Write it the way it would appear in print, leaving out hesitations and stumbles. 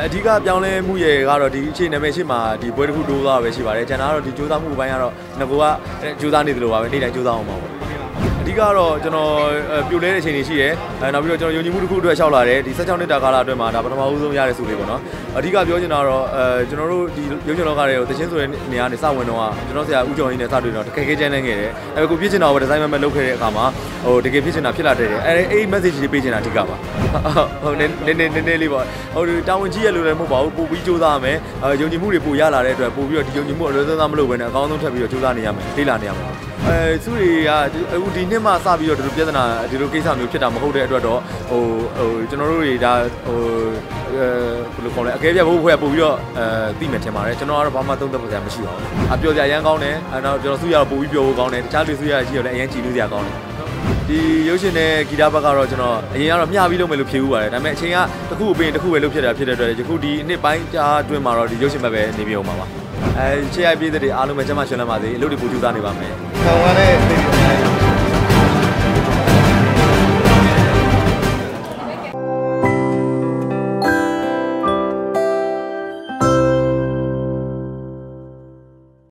အဓိကပြောင်းလဲမှုရဲ့ကတော့ဒီအခြေအနေမဲ့ရှိမှာဒီပွဲတစ်ခုတိုးသွားပဲရှိပါတယ်ကျွန်တော်ကတော့ဒီကြိုးစားမှုပိုင်းကတော့ငါကကြိုးစားနေသလိုပါပဲနေ့တိုင်းကြိုးစားအောင်ပါပေါ့အဓိကတော့ကျွန်တော်ပြိုလဲတဲ့အချိန်တွေရှိတယ်နောက်ပြီးတော့ကျွန်တော်ယုံကြည်မှုတစ်ခုအတွက်လျှောက်လာတယ်ဒီ16နှစ်တာကာလအတွင်းမှာဒါပထမဦးဆုံးရတဲ့စုလေးပေါ့နော်အဓိကပြောချင်တာတော့ကျွန်တော်တို့ဒီရုပ်ရှင်လောကတွေကိုတချင်းဆိုတဲ့နေရာနေစဝင်တော့ကျွန်တော်ဆရာဦးကျော်ကြီးနဲ့စတွေ့တော့တကယ်ကျန်းနေခဲ့တယ်အခုပြည့်ချင်တာပဲဒီဇိုင်းမဲ့လုပ်ခဲ့တဲ့အခါမှာဟိုတကယ်ဖြစ်ချင်တာဖြစ်လာတဲ့အဲ့ message လေးပေးချင်တာအဓိကပါဟုတ်နည်းလေးပေါ့ဟိုတာဝန်ကြီးရလို့လည်းမဟုတ်ပါဘူးပို့ပြီးစူးစမ်းရမယ်ယုံကြည်မှုတွေပို့ရလာတဲ့အတွက်ပို့ပြီးတော့ဒီယုံကြည်မှုအလွယ်သုံးမလုပ်ဘဲနဲ့အကောင်းဆုံးထပ်ပြီးတော့စူးစမ်းနေရမယ်လေ့လာနေရမယ်စုတွေကအခုဒီနှစ်မှစပြီးတော့ဒီလိုပြဿနာဒီလိုကိစ္စမျိုးဖြစ်တာမဟုတ်တဲ့အတွက်တော့ဟိုကျွန်တော်တို့တွေဒါဟိုဘယ်လိုခေါ်လဲအကဲပြတ်ဖို့ဖွဲ့ပို့ပြီးတော့သိမယ်ထင်ပါတယ်ကျွန်တော်ကတော့ဘာမှသုံးသပ်စရာမရှိပါဘူးအပြောစရာရမ်းကောင်းတယ်နောက်ကျွန်တော်စုရတော့ပို့ပြီးပြောဖို့ကောင်းတယ်တခြားလူစုရရှိတော့လည်းအရင်ကြည်လို့စရာကောင်းတယ်ဒီရုပ်ရှင်နဲ့ဂီတဘက်ကတော့ကျွန်တော်အရင်ကတော့မျှပြီးလုပ်မယ်လို့ဖြေဦးပါတယ်ဒါပေမဲ့အချိန်ကတစ်ခုအပြင်တစ်ခုပဲလုပ်ဖြစ်တာဖြစ်တဲ့အတွက်ယခုဒီနှစ်ပိုင်းကြားအတွင်းမှာတော့ဒီရုပ်ရှင်ဘက်ပဲနေပြအောင်ပါချေရိုက်ပြည်သူတွေအားလုံးပဲကျမရှင်လမ်းပါစေအလုပ်တွေပို့ကြိုးစားနေပါမယ်ဆောင်းရတဲ့